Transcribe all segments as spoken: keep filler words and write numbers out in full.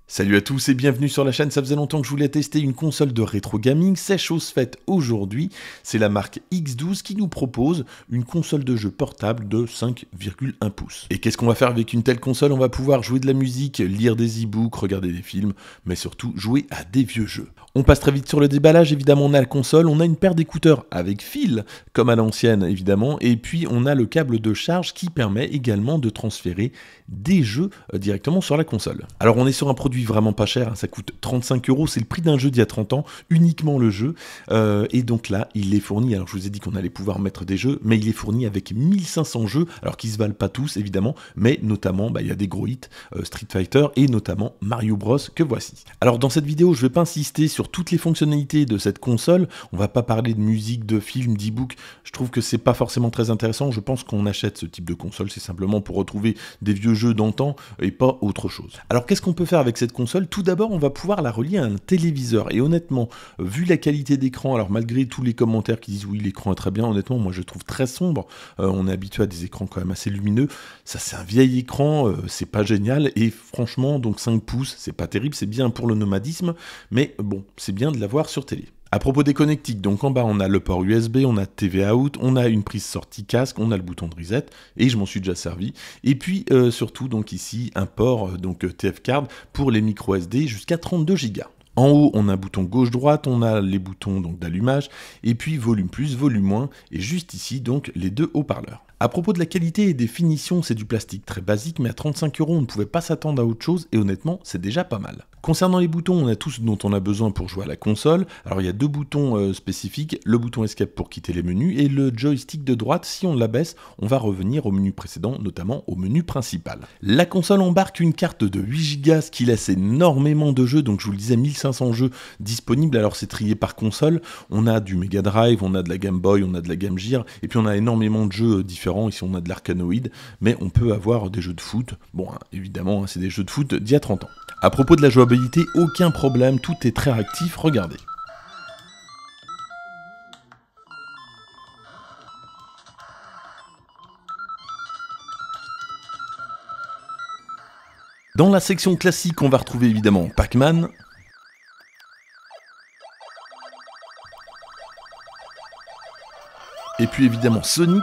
Salut à tous et bienvenue sur la chaîne, ça faisait longtemps que je voulais tester une console de rétro gaming, c'est chose faite aujourd'hui, c'est la marque X douze qui nous propose une console de jeu portable de cinq virgule un pouces. Et qu'est-ce qu'on va faire avec une telle console? On va pouvoir jouer de la musique, lire des e-books, regarder des films, mais surtout jouer à des vieux jeux. On passe très vite sur le déballage, évidemment on a la console, on a une paire d'écouteurs avec fil, comme à l'ancienne évidemment, et puis on a le câble de charge qui permet également de transférer des jeux directement sur la console. Alors on est sur un produit vraiment pas cher, hein, ça coûte trente-cinq euros, c'est le prix d'un jeu d'il y a trente ans, uniquement le jeu, euh, et donc là il est fourni, alors je vous ai dit qu'on allait pouvoir mettre des jeux, mais il est fourni avec mille cinq cents jeux, alors qu'ils se valent pas tous évidemment, mais notamment bah, il y a des gros hits, euh, Street Fighter et notamment Mario Bros que voici. Alors dans cette vidéo je vais pas insister sur toutes les fonctionnalités de cette console, on va pas parler de musique, de films, d'e-book, je trouve que c'est pas forcément très intéressant, je pense qu'on achète ce type de console, c'est simplement pour retrouver des vieux jeux d'antan et pas autre chose. Alors qu'est-ce qu'on peut faire avec cette console? Tout d'abord on va pouvoir la relier à un téléviseur et honnêtement vu la qualité d'écran, alors malgré tous les commentaires qui disent oui l'écran est très bien, honnêtement moi je trouve très sombre, euh, on est habitué à des écrans quand même assez lumineux, ça c'est un vieil écran, euh, c'est pas génial et franchement donc cinq pouces c'est pas terrible, c'est bien pour le nomadisme mais bon c'est bien de l'avoir sur télé. À propos des connectiques, donc en bas on a le port U S B, on a T V out, on a une prise sortie casque, on a le bouton de reset, et je m'en suis déjà servi. Et puis euh, surtout donc ici un port euh, donc T F card pour les micro S D jusqu'à trente-deux gigas. En haut, on a un bouton gauche-droite, on a les boutons donc d'allumage, et puis volume plus, volume moins, et juste ici donc les deux haut-parleurs. À propos de la qualité et des finitions, c'est du plastique très basique, mais à trente-cinq euros, on ne pouvait pas s'attendre à autre chose, et honnêtement, c'est déjà pas mal. Concernant les boutons, on a tous ce dont on a besoin pour jouer à la console. Alors il y a deux boutons euh, spécifiques, le bouton Escape pour quitter les menus, et le joystick de droite, si on l'abaisse, on va revenir au menu précédent, notamment au menu principal. La console embarque une carte de huit gigas, ce qui laisse énormément de jeux, donc je vous le disais, mille cinq cents jeux disponibles, alors c'est trié par console. On a du Mega Drive, on a de la Game Boy, on a de la Game Gear, et puis on a énormément de jeux différents. Ici on a de l'Arcanoid, mais on peut avoir des jeux de foot. Bon, hein, évidemment, hein, c'est des jeux de foot d'il y a trente ans. À propos de la jouabilité, aucun problème, tout est très réactif, regardez. Dans la section classique, on va retrouver évidemment Pac-Man. Et puis évidemment Sonic.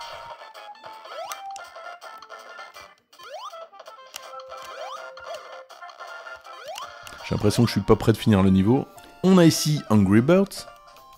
J'ai l'impression que je suis pas prêt de finir le niveau. On a ici Angry Birds.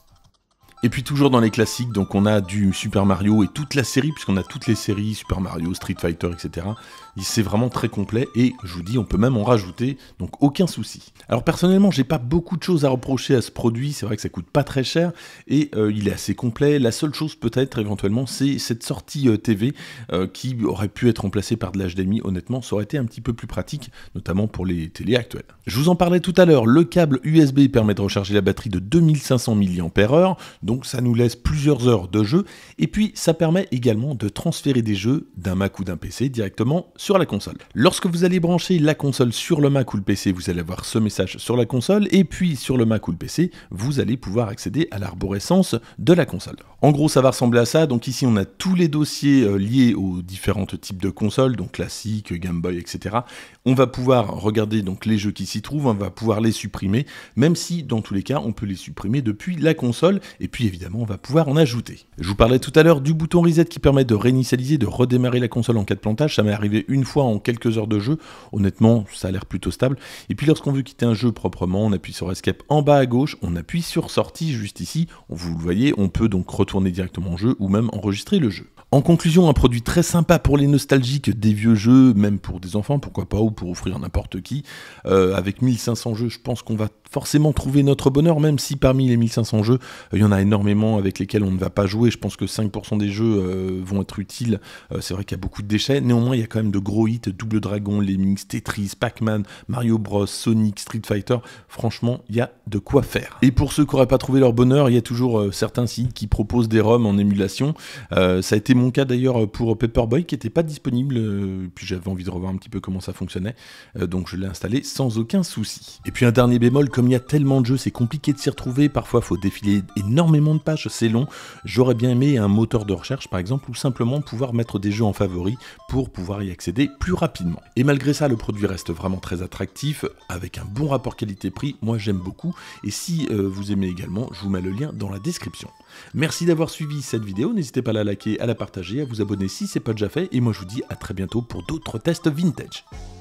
Et puis toujours dans les classiques, donc on a du Super Mario et toute la série, puisqu'on a toutes les séries, Super Mario, Street Fighter, et cetera. C'est vraiment très complet et je vous dis, on peut même en rajouter, donc aucun souci. Alors personnellement, j'ai pas beaucoup de choses à reprocher à ce produit, c'est vrai que ça coûte pas très cher et euh, il est assez complet. La seule chose peut-être éventuellement, c'est cette sortie euh, T V euh, qui aurait pu être remplacée par de l'H D M I. Honnêtement, ça aurait été un petit peu plus pratique, notamment pour les télés actuelles. Je vous en parlais tout à l'heure, le câble U S B permet de recharger la batterie de deux mille cinq cents milliampères heure, donc ça nous laisse plusieurs heures de jeu, et puis ça permet également de transférer des jeux d'un Mac ou d'un P C directement sur la console. Lorsque vous allez brancher la console sur le Mac ou le P C, vous allez avoir ce message sur la console, et puis sur le Mac ou le P C, vous allez pouvoir accéder à l'arborescence de la console. En gros, ça va ressembler à ça, donc ici on a tous les dossiers euh, liés aux différents types de consoles, donc classique, Game Boy, et cetera. On va pouvoir regarder donc les jeux qui s'y trouvent, on va pouvoir les supprimer, même si dans tous les cas, on peut les supprimer depuis la console, et puis évidemment, on va pouvoir en ajouter. Je vous parlais tout à l'heure du bouton reset qui permet de réinitialiser, de redémarrer la console en cas de plantage. Ça m'est arrivé une fois en quelques heures de jeu. Honnêtement, ça a l'air plutôt stable. Et puis lorsqu'on veut quitter un jeu proprement, on appuie sur Escape en bas à gauche, on appuie sur Sortie juste ici. Vous le voyez, on peut donc retourner directement au jeu ou même enregistrer le jeu. En conclusion, un produit très sympa pour les nostalgiques des vieux jeux, même pour des enfants, pourquoi pas, ou pour offrir n'importe qui. Euh, avec mille cinq cents jeux, je pense qu'on va forcément trouver notre bonheur, même si parmi les mille cinq cents jeux, il y en a énormément avec lesquels on ne va pas jouer. Je pense que cinq pour cent des jeux euh, vont être utiles. Euh, c'est vrai qu'il y a beaucoup de déchets. Néanmoins, il y a quand même de gros hits, Double Dragon, Lemmings, Tetris, Pac-Man, Mario Bros, Sonic, Street Fighter. Franchement, il y a de quoi faire. Et pour ceux qui n'auraient pas trouvé leur bonheur, il y a toujours euh, certains sites qui proposent des ROM en émulation. Euh, ça a été mon cas d'ailleurs pour Paperboy qui n'était pas disponible. Euh, puis j'avais envie de revoir un petit peu comment ça fonctionnait. Euh, donc je l'ai installé sans aucun souci. Et puis un dernier bémol, comme il y a tellement de jeux, c'est compliqué de s'y retrouver. Parfois, il faut défiler énormément énormément de pages, c'est long. J'aurais bien aimé un moteur de recherche par exemple, ou simplement pouvoir mettre des jeux en favoris pour pouvoir y accéder plus rapidement. Et malgré ça, le produit reste vraiment très attractif, avec un bon rapport qualité-prix, moi j'aime beaucoup, et si euh, vous aimez également, je vous mets le lien dans la description. Merci d'avoir suivi cette vidéo, n'hésitez pas à la liker, à la partager, à vous abonner si ce n'est pas déjà fait, et moi je vous dis à très bientôt pour d'autres tests vintage.